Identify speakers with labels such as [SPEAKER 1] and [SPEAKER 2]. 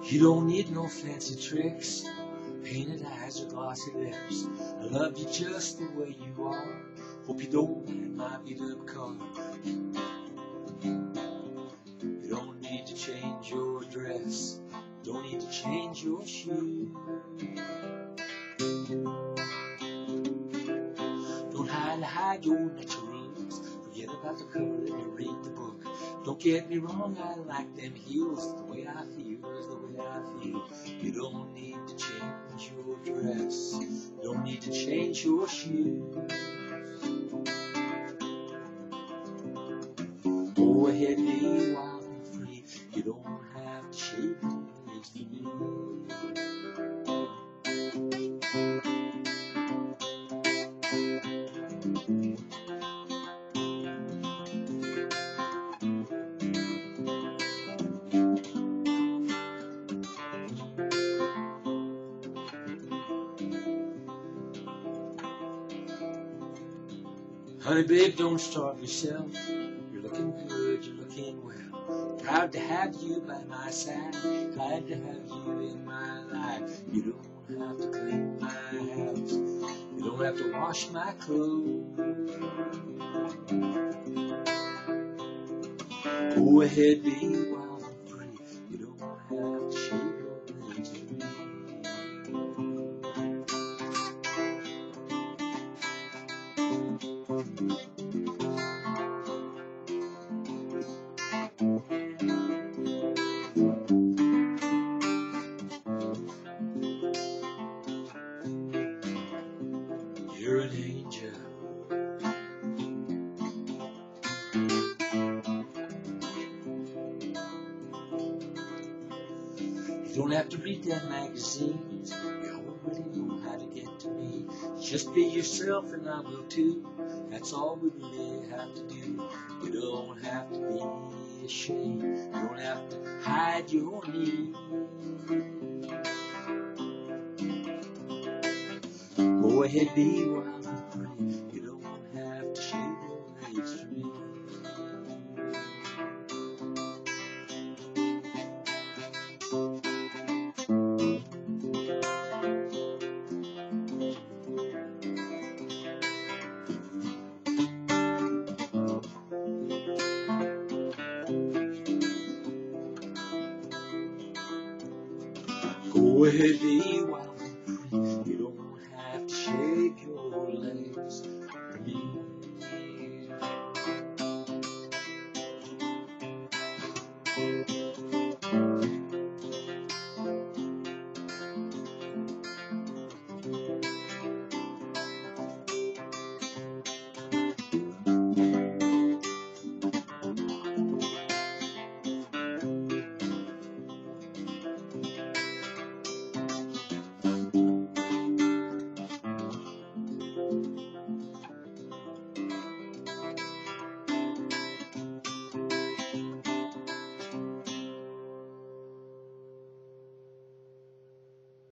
[SPEAKER 1] You don't need no fancy tricks, painted eyes or glossy lips. I love you just the way you are. Hope you don't mind my beat-up car. You don't need to change your dress, don't need to change your shoes. Don't hide your naturals. Forget about the cover, let me read the book. Don't get me wrong, I like them heels. The way I feel is the way I feel. You don't need to change your dress, don't need to change your shoes. Go ahead, be wild and free. You don't have to shave your legs for me. Honey, babe, don't starve yourself. You're looking good, you're looking well. Proud to have you by my side. Glad to have you in my life. You don't have to clean my house. You don't have to wash my clothes. Go ahead, be wild and free. You don't have to shave your legs for me. You're an angel. You don't have to read them magazines. You already know how to get to me. Just be yourself and I will too. That's all we really have to do. You don't have to be ashamed. You don't have to hide your need. Go ahead, be wild and free. You don't have to shave your legs for me. Go ahead, be